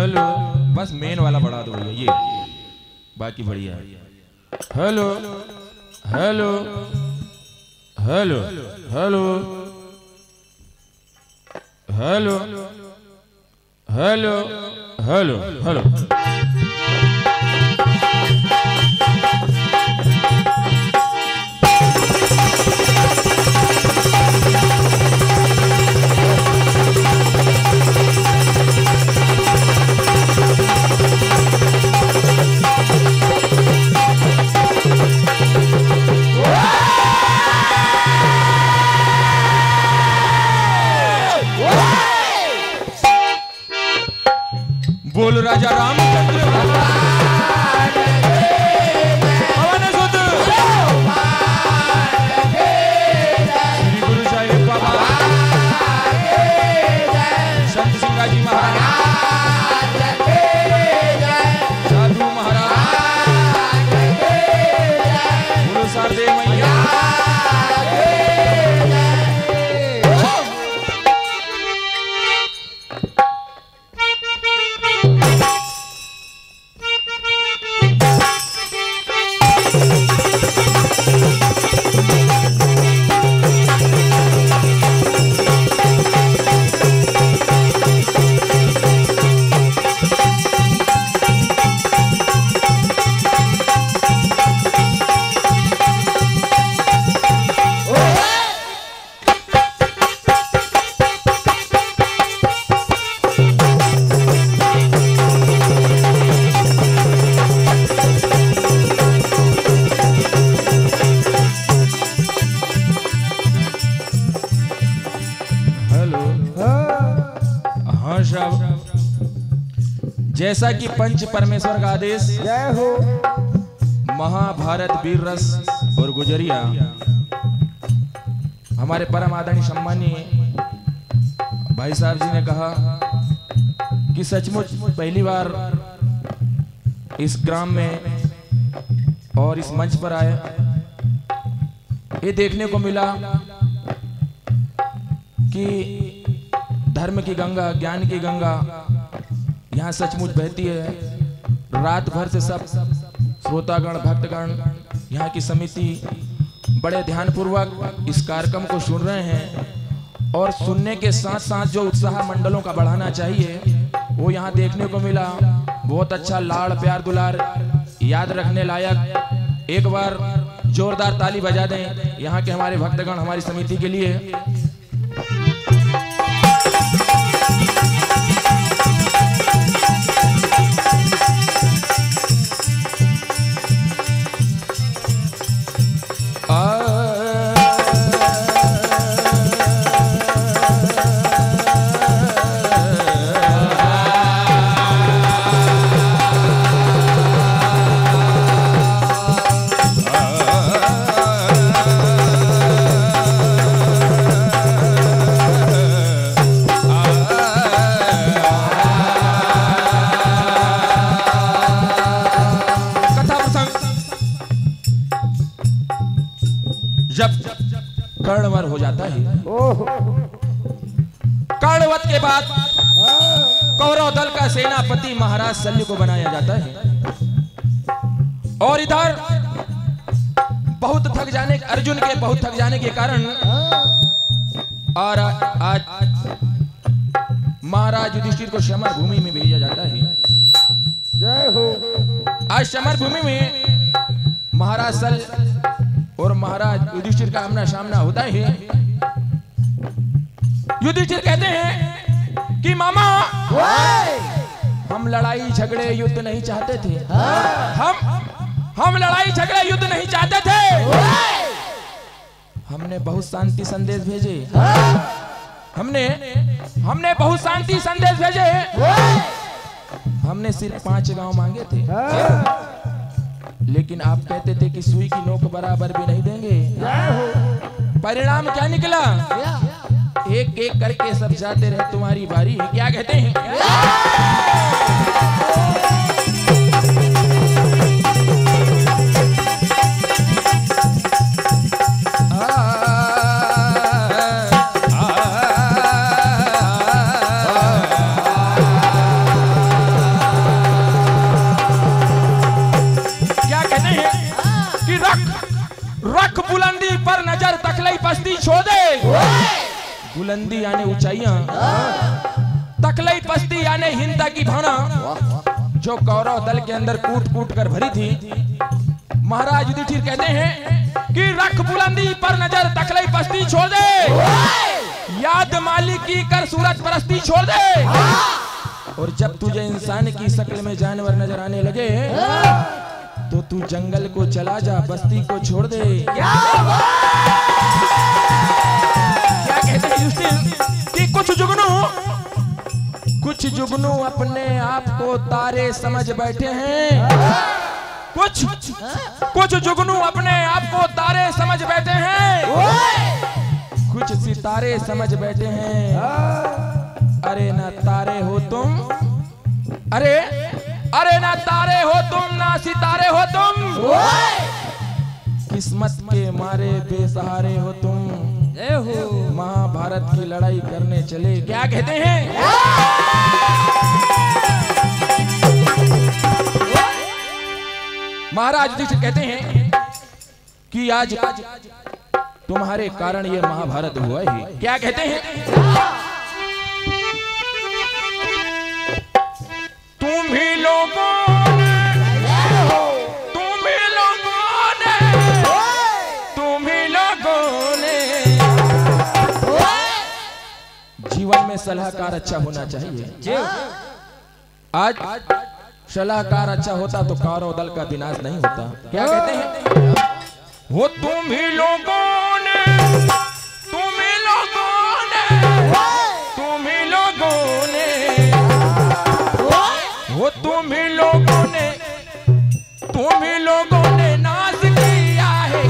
Hello, बस main वाला बढ़ा दो भैया, ये बाकी बढ़िया है। Hello hello hello hello hello hello hello hello. बोल राजा रामचंद्र पवन सुत श्री गुरु साहिब बाबा संत सिंगाजी महाराज साधु महाराज गुरु शारदे मैया जैसा कि पंच परमेश्वर का आदेश जय हो महाभारत वीर रस और गुजरिया हमारे परम आदरणीय सम्मानीय भाई साहब जी ने कहा कि सचमुच पहली बार इस ग्राम में और इस मंच पर आए, ये देखने को मिला कि धर्म की गंगा, ज्ञान की गंगा यहाँ सचमुच बहती है। रात भर से सब श्रोतागण, भक्तगण, यहाँ की समिति बड़े ध्यानपूर्वक इस कार्यक्रम को सुन रहे हैं और सुनने के साथ साथ जो उत्साह मंडलों का बढ़ाना चाहिए वो यहाँ देखने को मिला। बहुत अच्छा लाड़ प्यार दुलार याद रखने लायक। एक बार जोरदार ताली बजा दें यहाँ के हमारे भक्तगण, हमारी समिति के लिए। जब कर्णवध हो जाता है, कर्णवध के बाद कौरव दल का सेनापति महाराज शल्य को बनाया जाता है और इधर बहुत थक जाने, अर्जुन के बहुत थक जाने के कारण और आज महाराज युधिष्ठिर को समर भूमि में भेजा जाता है। जय हो। आज समर भूमि में महाराज शल्य और महाराज युधिष्ठिर का आमना सामना होता है। युधिष्ठिर कहते हैं कि मामा हम लड़ाई झगड़े युद्ध नहीं चाहते थे, हम लड़ाई झगड़े युद्ध नहीं चाहते थे। हमने बहुत शांति संदेश भेजे, हमने बहुत शांति संदेश भेजे। हमने सिर्फ 5 गांव मांगे थे, लेकिन आप कहते थे कि सुई की नोक बराबर भी नहीं देंगे। परिणाम क्या निकला? एक एक करके सब जाते रहे, तुम्हारी बारी है। क्या कहते हैं? बुलंदी यानी ऊंचाइयां, तकलई पस्ती यानी हिंसा की भावना जो कौरव दल के अंदर कूट कूट कर भरी थी। महाराज युधिष्ठिर कहते हैं कि रख बुलंदी पर नजर, तकलई पस्ती छोड़ दे, याद मालिक की कर सूरज परस्ती छोड़ दे। और जब तुझे इंसान की शक्ल में जानवर नजर आने लगे तो तू जंगल को चला जा, बस्ती को छोड़ दे। क्या कहते हैं युधिष्ठिर कि कुछ जुगनू अपने आप को तारे समझ बैठे हैं, कुछ जुगनू अपने आप को तारे समझ बैठे हैं, कुछ सितारे समझ बैठे हैं। अरे ना तारे हो तुम, अरे ना तारे हो तुम, ना सितारे हो तुम, किस्मत के मारे बेसहारे हो तुम। महाभारत की लड़ाई करने चले। क्या कहते हैं? महाराज युधिष्ठिर कहते हैं कि आज तुम्हारे कारण ये महाभारत हुआ ही। क्या कहते हैं? तुम ही लोगों ने जीवन में सलाहकार अच्छा होना चाहिए। आज सलाहकार अच्छा होता तो कौरव दल का विनाश नहीं होता। क्या कहते हैं? वो तुम ही लोगों ने नाश किया है,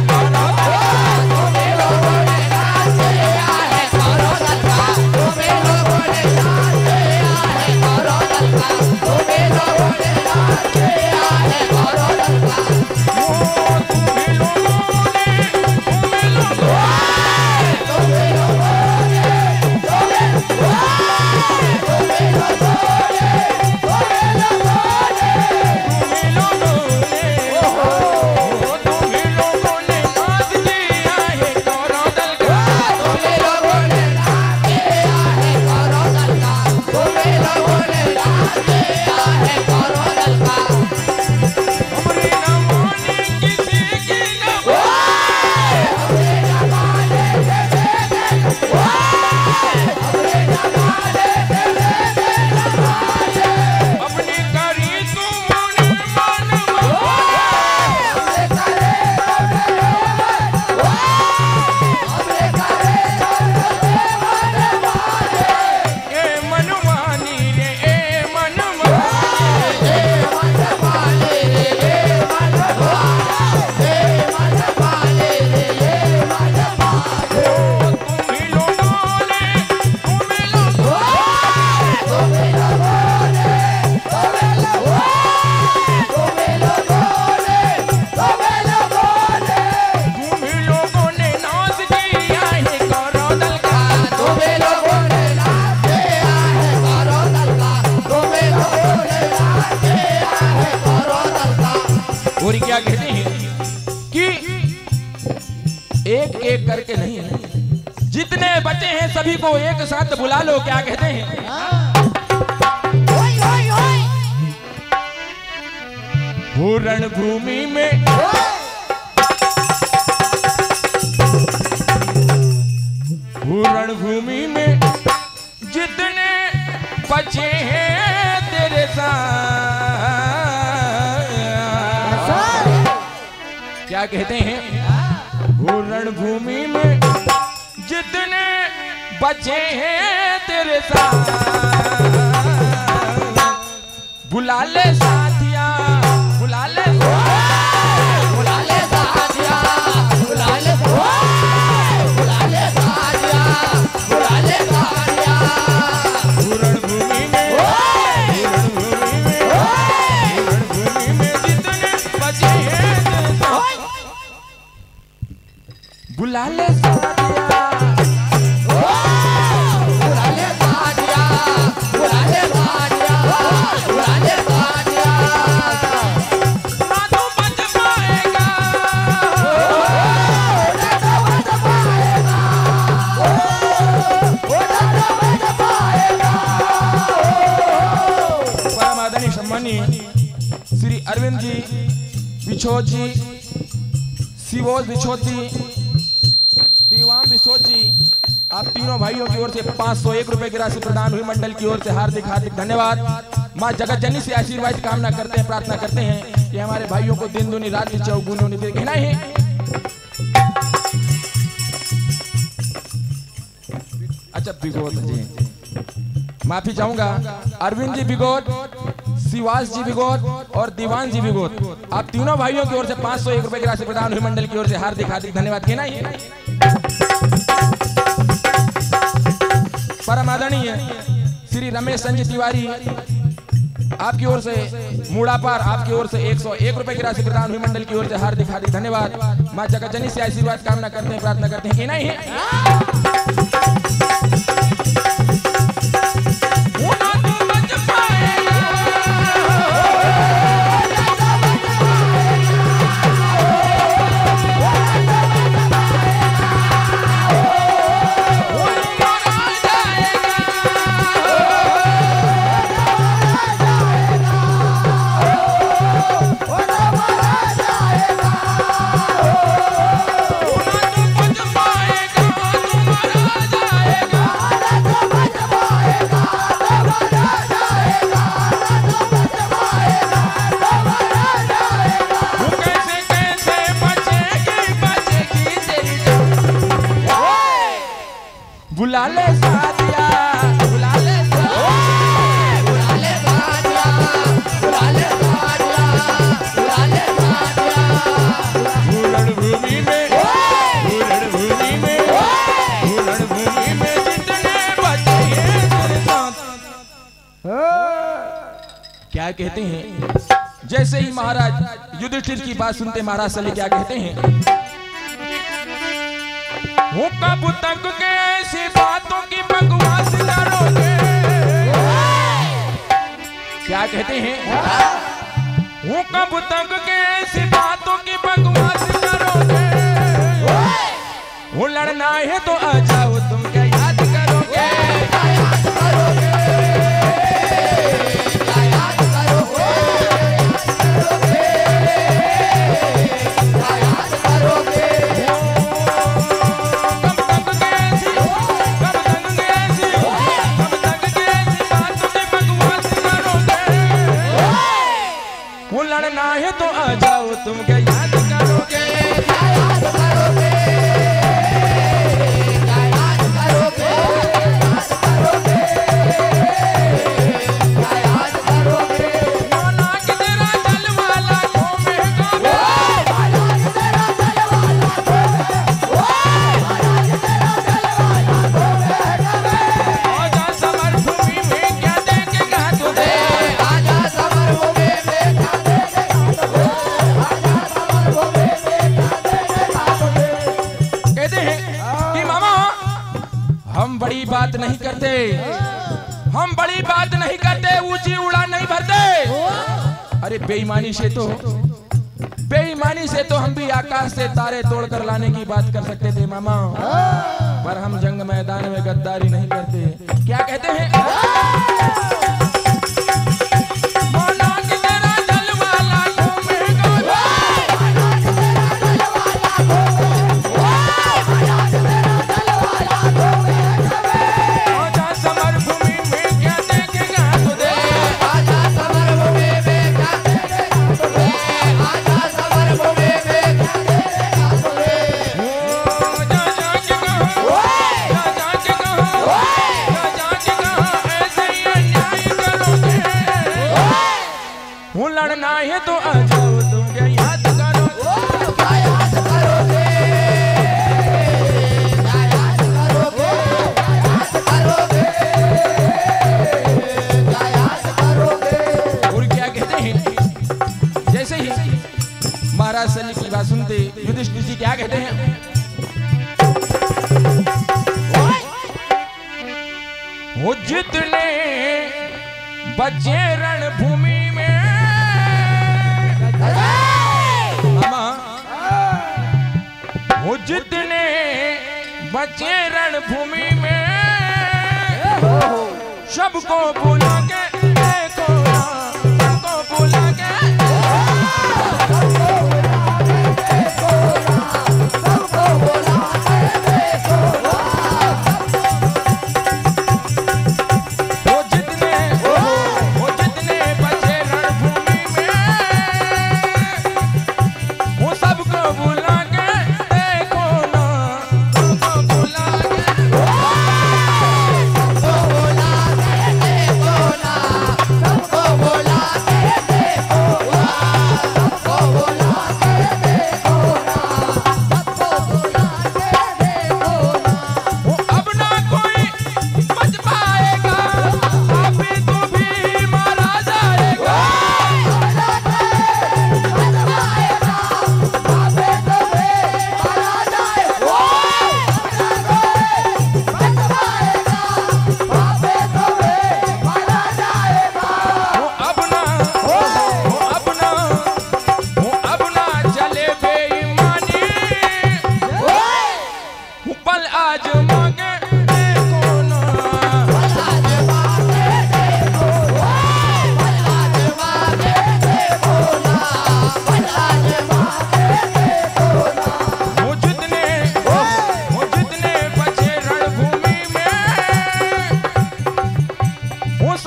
और क्या कहते हैं कि एक एक करके नहीं, जितने बचे हैं सभी को एक साथ बुला लो। क्या कहते हैं? वो रणभूमि में जितने बचे हैं तेरे साथ। क्या कहते हैं? वो रणभूमि में जितने बचे हैं तेरे साथ, बुला ले साथिया, बुला ले साथिया, बुला ले साथिया, बुला ले साथिया, बुला ले साथिया। रणभूमि में जितने बचे हैं तेरे साथ, बुला ले साथिया, बुला ले साथिया, बुला ले साथिया, बुला ले साथिया। सम्मानित श्री अरविंद जी बिछोद जी, शिवोज बिछोद जी, दीवान बिछोद जी, आप तीनों भाइयों की ओर से 501 रुपए की राशि प्रदान हुई। मंडल की ओर से हार्दिक हार्दिक धन्यवाद। माँ जगत जननी से आशीर्वाद कामना करते हैं, प्रार्थना करते हैं कि हमारे भाइयों को दिन दूनी रात चौगुनी दे। कहना है अच्छा बिगोद जी, माफी चाहूंगा, अरविंद जी बिगोद, शिवास जी बिगोद और दीवान जी बिगोद, आप तीनों भाइयों की ओर से 501 रुपए की राशि प्रदान हुई। मंडल की ओर से हार्दिक हार्दिक धन्यवाद। कहना है परम आदरणीय श्री रमेश संजय तिवारी, आपकी ओर से मूड़ापार, आपकी ओर से 101 रुपए की राशि प्रदान हुई। मंडल की ओर से हार्दिक हार्दिक धन्यवाद। माँ जगत जननी से आशीर्वाद कामना करते हैं, प्रार्थना करते हैं कि नहीं बुलाले सादिया, बुलाले सादिया, बुलाले सादिया, बुलाले सादिया, बुलाले सादिया, भूलन भूमि में, भूलन भूमि में, भूलन भूमि में जितने बचे हैं तेरे साथ। क्या कहते हैं? जैसे ही महाराज युधिष्ठिर की बात सुनते महाराज सली क्या कहते हैं? वो कब तक के ऐसी बातों की बकवास करोगे? क्या कहते हैं? वो कब तक के ऐसी बातों की बकवास करोगे? वो लड़ना है तो आ जाओ, तुम क्या याद करोगे? क्या याद करोगे? क्या याद करोगे? क्या याद करोगे? लड़ना है तो आ जाओ, तुम क्या याद करोगे? क्या याद करोगे? क्या याद करोगे? याद करोगे? क्या याद करोगे? माना कि तेरा दिल वाला घूमेगा, माना कि तेरा दिल वाला घूमेगा, माना कि तेरा दिल वाला घूमेगा। आजा समर भूमि में क्या देखेगा तुझे? आजा समर भूमि में क्या कहते हैं कि मामा हम बड़ी बात नहीं करते, हम बड़ी बात नहीं करते, ऊंची उड़ान नहीं भरते। अरे बेईमानी से तो हम भी आकाश से तारे तोड़कर लाने की बात कर सकते थे मामा, पर हम जंग मैदान में गद्दारी नहीं करते। क्या कहते हैं? लड़ना है तो आ जाओ, तुम क्या याद करोगे? क्या याद करोगे? क्या याद करोगे? क्या याद करोगे? क्या याद करोगे? और क्या कहते हैं? जैसे ही महाराज सली की बात सुनते युधिष्ठिर जी क्या कहते हैं? वो जितने बचे रणभूमि में, मामा वो जितने बचे रणभूमि में, सबको बुला के सबको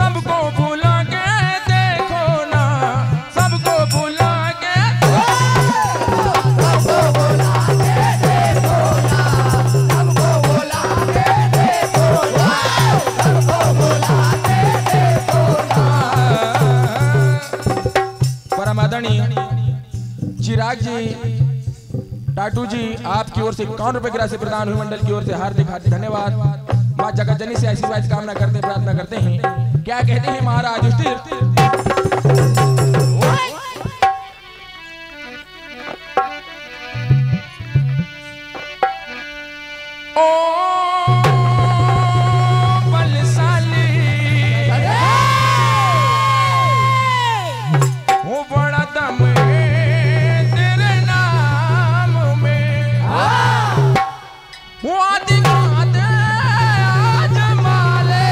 सबको भुला के देखो ना, सबको भुला के, सबको बुला के देखो ना, सबको बुला के देखो ना, सबको बुला के देखो ना। परम आदरणीय चिराग जी, टाटू जी, आपकी ओर से 51 रुपए की राशि प्रदान हुई। मंडल की ओर से हार्दिक हार्दिक धन्यवाद। माँ जगत जननी से आशीर्वाद कामना करते प्रार्थना करते हैं। क्या कहते हैं महाराज युधिष्ठिर? ओ बलशाली, वो बड़ा दम है तेरे नाम में, वो आदिमात आजमाले,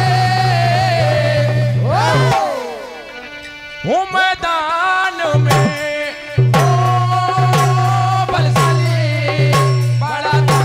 वो मैदान में, ओ बलशाली बड़ा दम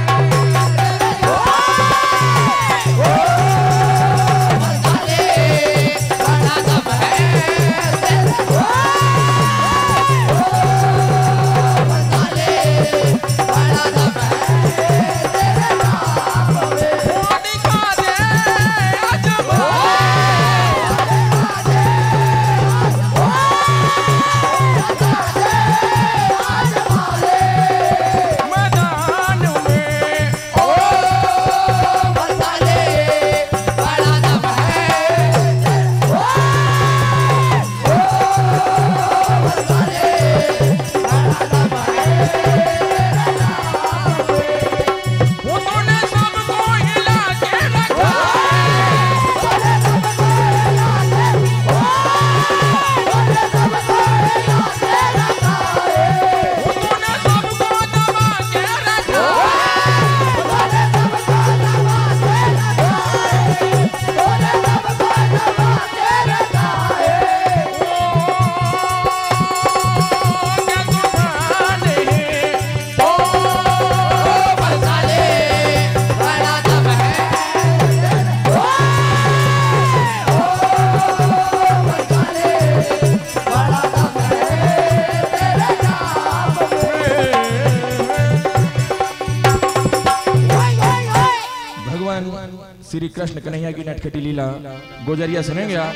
श्री कृष्ण कन्हैया की नटखटी लीला गोजरिया सुनेंगे आप।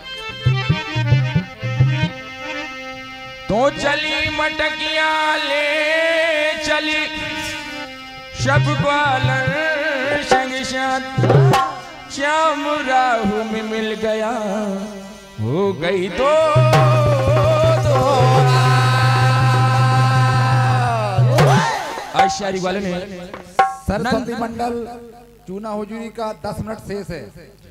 तो चली मटकिया ले चली शब ग्वालन संग श्याम राहु में मिल गया, हो गई तो आचार्य वाले ने सरस्वती मंडल चूना हुजूरी का 10 मिनट शेष है।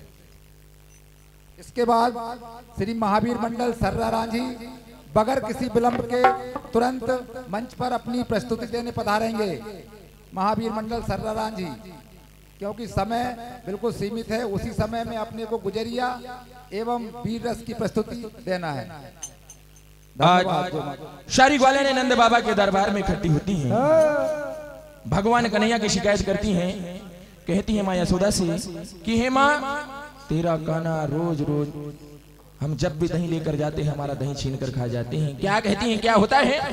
इसके बाद श्री महावीर मंडल सर्रा रांझी बगैर किसी विलंब के तुरंत मंच पर अपनी प्रस्तुति देने पधारेंगे। महावीर मंडल सर्रा रांझी, क्योंकि समय बिल्कुल सीमित है, उसी समय में अपने को गुजरिया एवं वीर रस की प्रस्तुति देना है। आज शारी ग्वाले ने नंद बाबा के दरबार में इकट्ठी होती हैं, भगवान कन्हैया की शिकायत करती हैं, कहती है माँ यशोदा से कि हे माँ, तेरा काना रोज रोज हम जब भी दही लेकर जाते हैं हमारा दही छीन कर खा जाते हैं। क्या कहती हैं, क्या होता है?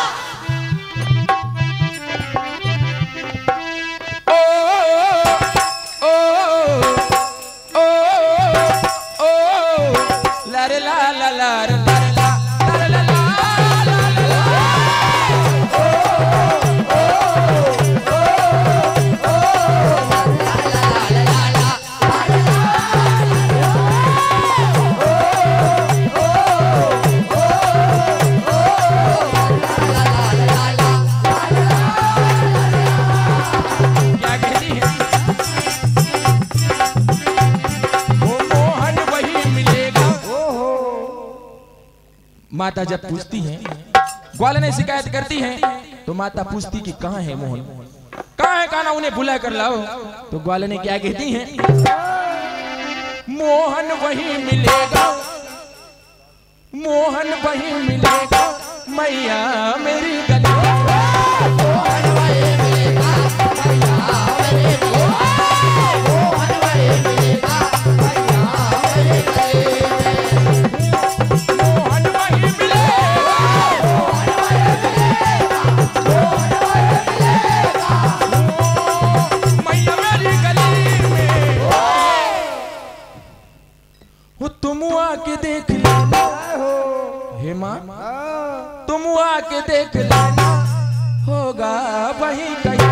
ओ ओ ओ ओ लारे ला ला लारे माता जब पूछती हैं, ग्वाला ने शिकायत करती हैं, तो माता पूछती कि कहाँ है मोहन, कहाँ है कान्हा, उन्हें बुला कर लाओ। तो ग्वाला ने क्या कहती हैं, मोहन वही मिलेगा, मोहन वही मिलेगा मैया मेरी गली, मोहन वही मिलेगा मैया मेरी गली, मोहन वही मिलेगा मैया मेरी गली। मोहन वही मिलेगा, मैया मेरी गली में। वो तुम आके देख लेना, हे माँ तुम आके देख लेना, होगा वही कहीं।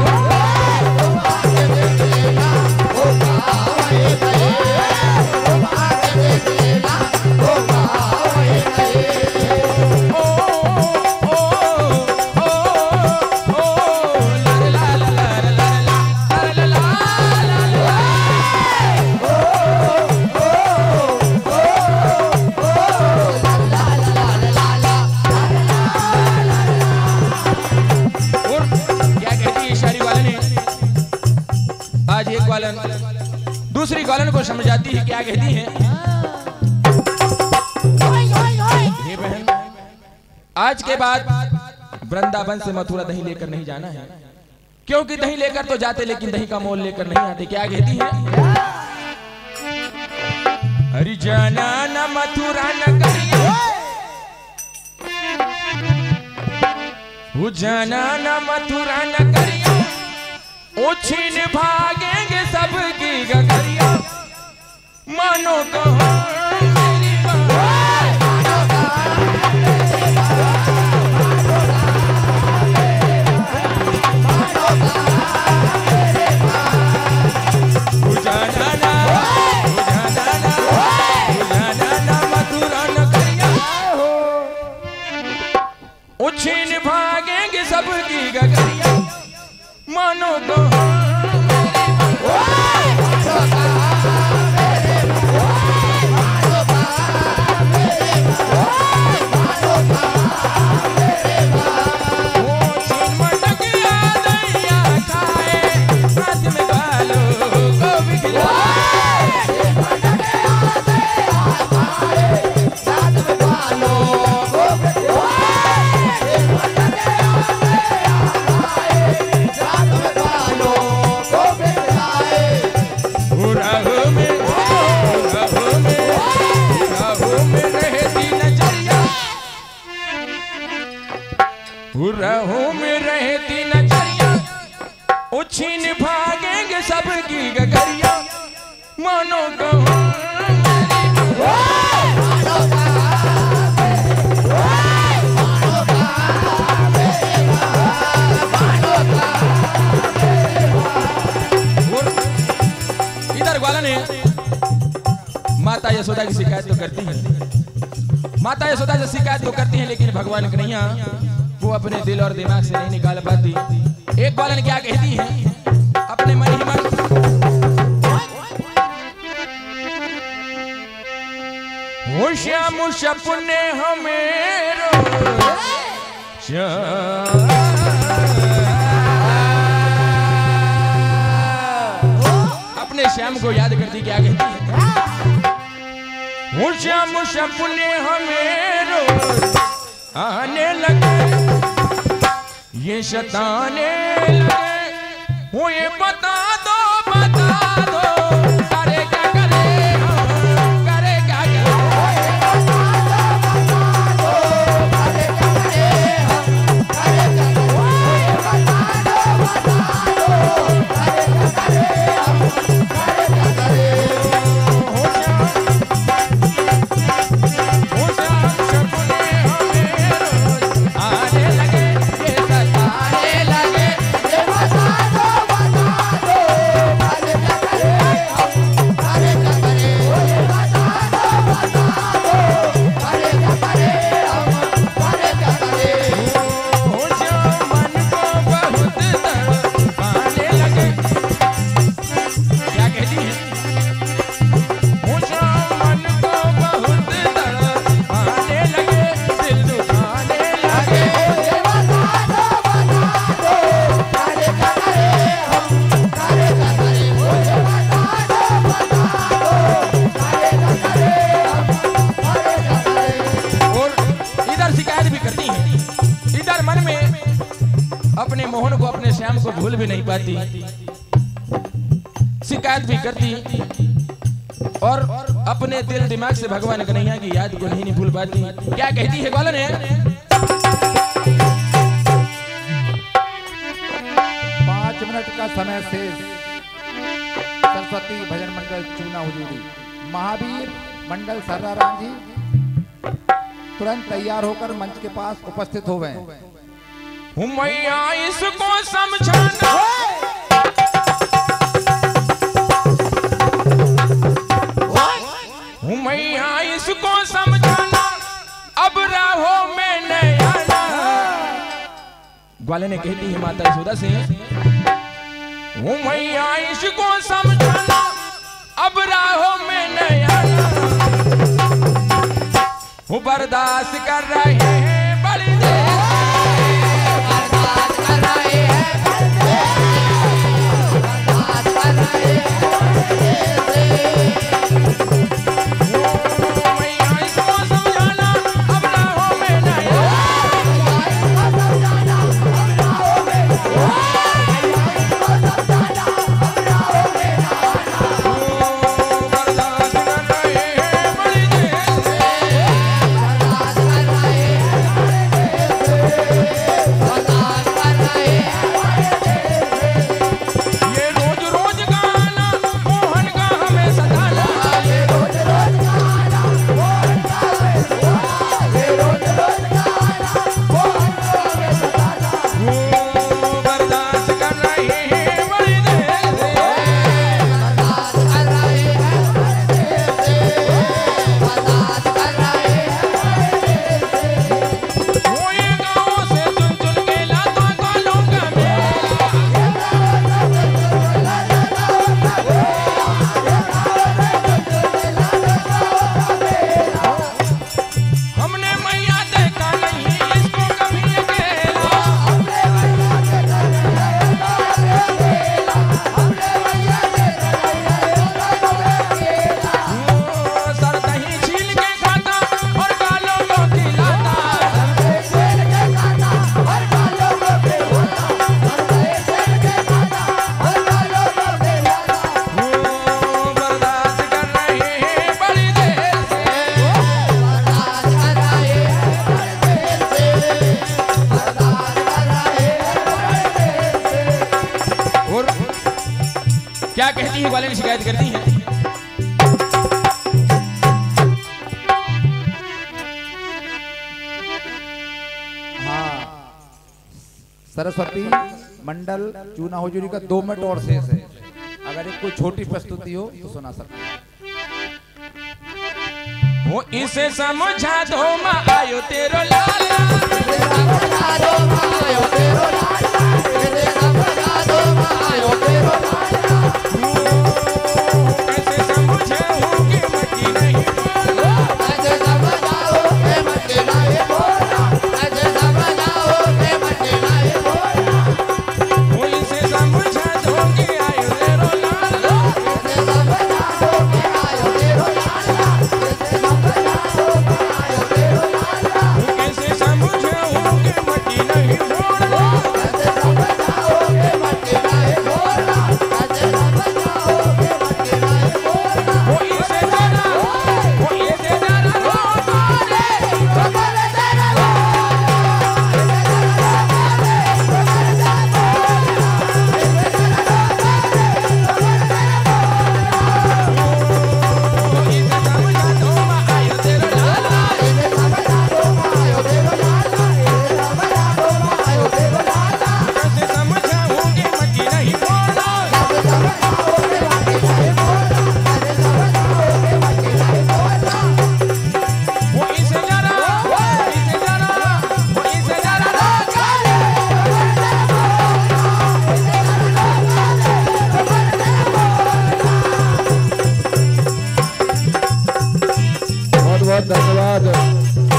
दूसरी ग्वालन को समझाती है, क्या कहती है? हे बहन, आज के बाद वृंदावन से मथुरा दही लेकर नहीं जाना है, क्योंकि दही लेकर तो जाते लेकिन दही का मोल लेकर नहीं आते। क्या कहती है? हरि जाना न मथुरा नगरिया, वो जाना न मथुरा नगरिया, ओ छीन भागेंगे सबकी गगरिया, मानो कहो मेरी मथुरा नगरिया, ओ छीन भागेंगे सबकी गगरिया, मानो कहो में रहती नजरिया, उछीन भागेंगे सबकी गगरिया, मानो कहो इधर ग्वाला ने माता यशोदा की शिकायत तो करती है, माता यशोदा से शिकायत तो करती है, लेकिन भगवान कन्हैया वो अपने दिल और दिमाग से नहीं निकाल पाती। एक ग्वालन क्या कहती है अपने मन ही मन, हो श्याम सपने हमें अपने श्याम को याद करती, क्या कहती है? हो श्याम सपने हमें आने लगे, ये शताने लगे, वो ये बता दो करे क्या करे, करे क्या अपने मोहन को अपने श्याम को भूल भी नहीं पाती, शिकायत भी करती और अपने दिल दिमाग से भगवान कन्हैया की याद को नहीं भूल पाती। क्या कहती है ग्वालन है? 5 मिनट का समय शेष। सरस्वती भजन मंडल चूना हुजूरी, महावीर मंडल सर्राराम जी तुरंत तैयार होकर मंच के पास उपस्थित हो गए। मैया इसको समझाना, मैया इसको समझाना, अब राहों में नहीं आना। ग्वाले ने कहती है माता यशोदा से, मैया इसको समझाना, अब राहों में नहीं आना। वो बर्दाश्त कर रहे हैं बड़ी देर, बर्दाश्त कर रहे हैं बड़ी देर, बर्दाश्त कर रहे हैं बड़ी देर। क्या कहती है? ग्वाले की शिकायत करती है। हाँ, सरस्वती मंडल चूना हुजूरी का 2 मिनट और शेष है। अगर एक कोई छोटी प्रस्तुति हो तो सुना सकते हैं। वो इसे समझा दो माँ आयो तेरो लाला, इसे समझा दो माँ आयो तेरो लाला, इसे समझा दो माँ आयो तेरो लाला। कैसे समझाऊं कि मची नहीं बोला, कैसे समझाऊं कि मची नहीं बोला, कैसे समझाऊं कि मची नहीं बोला। वो इसे समझा दो कि आयो तेरो लाला, इसे समझा दो कि आयो तेरो लाला, इसे समझा दो कि आयो तेरो लाला। कैसे समझाऊं कि मची नहीं बोला, कैसे समझाऊं कि मची नहीं बोला, कैसे समझाऊं कि मची नहीं बोला। वो इसे जरा रो मारे, बगल तेरा बहुत धन्यवाद।